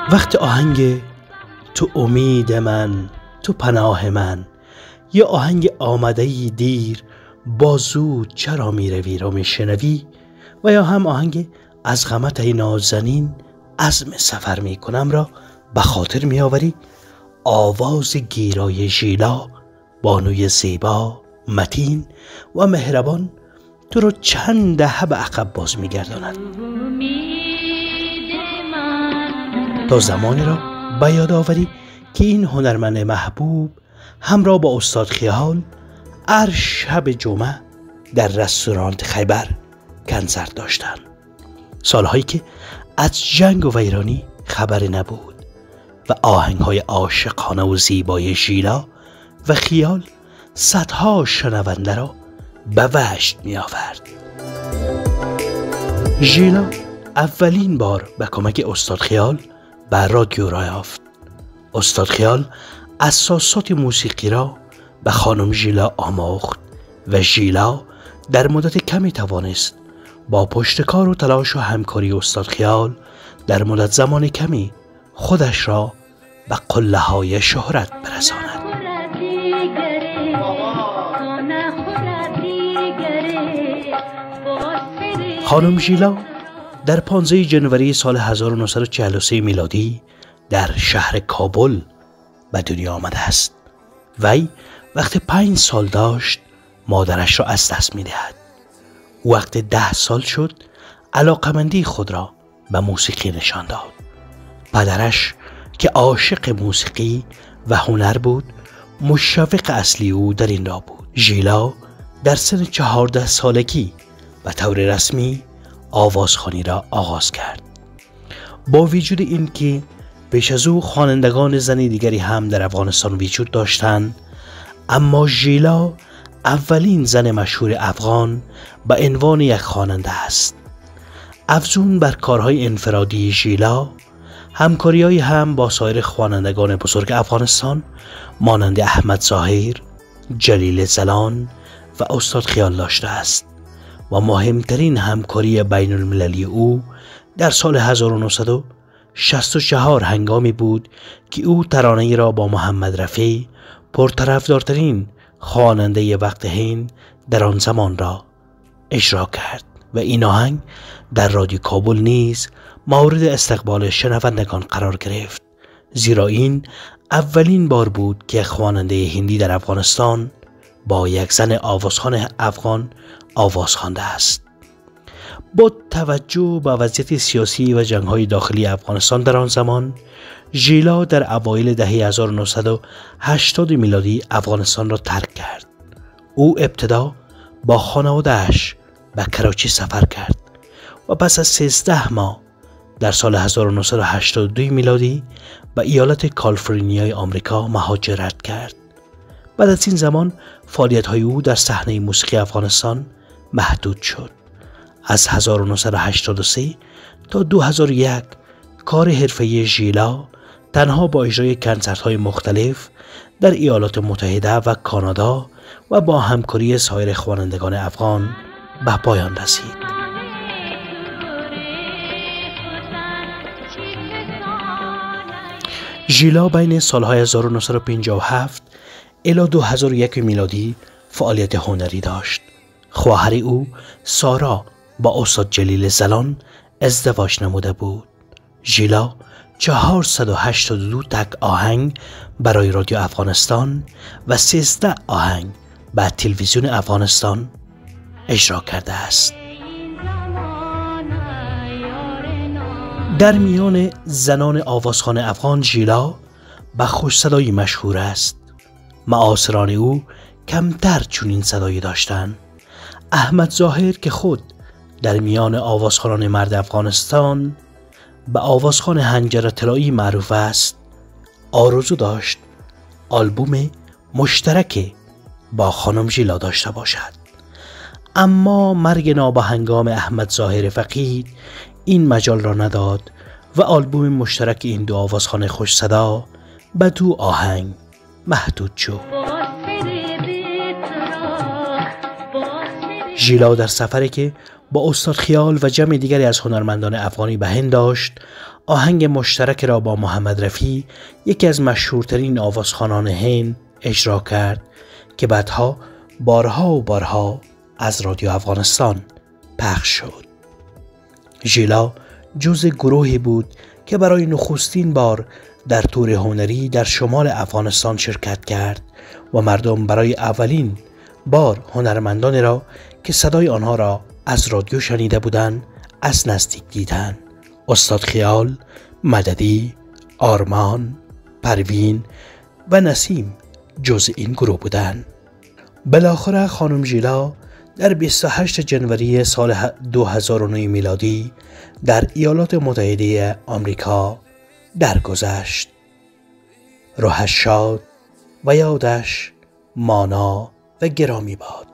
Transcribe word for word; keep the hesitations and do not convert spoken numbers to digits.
وقت آهنگ تو امید من، تو پناه من، یا آهنگ آمدهی دیر با زود چرا می روی رو می شنوی، و یا هم آهنگ از غمت ای نازنین عزم سفر می کنم را به خاطر می آوری. آواز گیرای ژیلا، بانوی زیبا، متین و مهربان، تو رو چند دهه به عقب باز می گرداند تا زمانی را به یاد آوری که این هنرمند محبوب همراه با استاد خیال هر شب جمعه در رستوران خیبر کنسرت داشتند. سالهایی که از جنگ و ویرانی خبری نبود و آهنگهای عاشقانه و زیبای ژیلا و خیال صدها شنونده را به وجد می آورد. ژیلا اولین بار به کمک استاد خیال به رادیو راه یافت. استاد خیال اساسات موسیقی را به خانم ژیلا آموخت و ژیلا در مدت کمی توانست با پشتکار و تلاش و همکاری استاد خیال در مدت زمان کمی خودش را به قله های شهرت برساند. خانم ژیلا در پانزده جنوری سال هزار و نهصد و چهل و سه میلادی در شهر کابل به دنیا آمده است. وی وقتی پنج سال داشت مادرش را از دست می دهد. وقتی ده سال شد علاقمندی خود را به موسیقی نشان داد. پدرش که عاشق موسیقی و هنر بود مشوق اصلی او در این راه بود. ژیلا در سن چهارده سالگی به طور رسمی آوازخوانی را آغاز کرد. با وجود اینکه پیش از او خوانندگان زنی دیگری هم در افغانستان وجود داشتند، اما ژیلا اولین زن مشهور افغان به عنوان یک خواننده است. افزون بر کارهای انفرادی ژیلا، همکاری‌هایی هم با سایر خوانندگان بزرگ افغانستان مانند احمد ظاهر، جلیل زلان و استاد خیال داشته است و مهمترین همکاری بین المللی او در سال هزار و نهصد و شصت و چهار هنگامی بود که او ترانه‌ای را با محمد رفیع، پرطرفدارترین خواننده وقت حین در آن زمان را اجرا کرد و این آهنگ در رادیو کابل نیز مورد استقبال شنوندگان قرار گرفت، زیرا این اولین بار بود که خواننده هندی در افغانستان با یک زن آوازخوان افغان آواز خوانده است. با توجه به وضعیت سیاسی و جنگ‌های داخلی افغانستان در آن زمان، ژیلا در اوایل دهه هزار و نهصد و هشتاد میلادی افغانستان را ترک کرد. او ابتدا با خانواده‌اش به کراچی سفر کرد و پس از سیزده ماه در سال هزار و نهصد و هشتاد و دو میلادی به ایالت کالیفرنیای آمریکا مهاجرت کرد. بعد از این زمان فعالیت‌های او در صحنه موسیقی افغانستان محدود شد. از هزار و نهصد و هشتاد و سه تا دو هزار و یک کار حرفه‌ای ژیلا تنها با اجرای کنسرت‌های مختلف در ایالات متحده و کانادا و با همکاری سایر خوانندگان افغان به پایان رسید. ژیلا بین سالهای هزار و نهصد و پنجاه و هفت الی دو هزار و یک میلادی فعالیت هنری داشت. خواهر او سارا با استاد جلیل زلان ازدواج نموده بود. ژیلا چهارصد و هشتاد و دو تک آهنگ برای رادیو افغانستان و سیزده آهنگ به تلویزیون افغانستان اجرا کرده است. در میان زنان آوازخوان افغان ژیلا به خوش صدایی مشهور است. معاصران او کمتر چنین صدایی داشتند. احمد ظاهر که خود در میان آوازخوانان مرد افغانستان به آوازخوان حنجره طلایی معروف است، آرزو داشت آلبوم مشترک با خانم ژیلا داشته باشد، اما مرگ نابهنگام احمد ظاهر فقید این مجال را نداد و آلبوم مشترک این دو آوازخوان خوش صدا به دو آهنگ محدود شد. ژیلا در سفری که با استاد خیال و جمع دیگری از هنرمندان افغانی به هند داشت، آهنگ مشترک را با محمد رفیع، یکی از مشهورترین آوازخوانان هند، اجرا کرد که بعدها بارها و بارها از رادیو افغانستان پخش شد. ژیلا جزء گروهی بود که برای نخستین بار در تور هنری در شمال افغانستان شرکت کرد و مردم برای اولین بار هنرمندانی را که صدای آنها را از رادیو شنیده بودند از نزدیک دیدند. استاد خیال، مددی، آرمان، پروین و نسیم جزء این گروه بودند. بالاخره خانم ژیلا در بیست و هشتم ژانویه سال دو هزار و نه میلادی در ایالات متحده آمریکا درگذشت. روحش شاد و یادش مانا و گرامی باد.